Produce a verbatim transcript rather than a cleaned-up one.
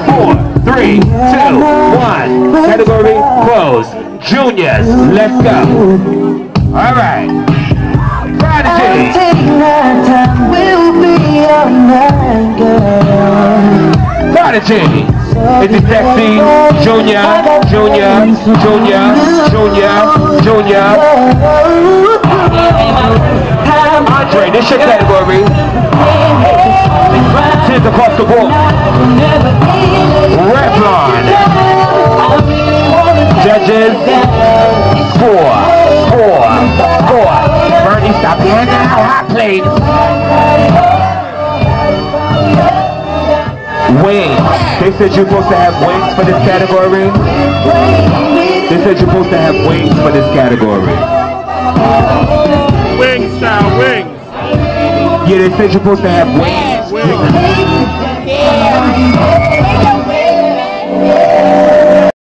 four, three, two, one. Category closed. Juniors, let's go. All right. Prodigy. Prodigy. Is it sexy? Junior, Junior, Junior, Junior, Junior. Andre, this your category. Tears across the board. Revlon. Judges. Four, four, four. Bernie, stop handing out hot plates. Wings. They said you're supposed to have wings for this category. They said you're supposed to have wings for this category. Wing style, wings. Yeah, they said you're supposed to have wings. Wings.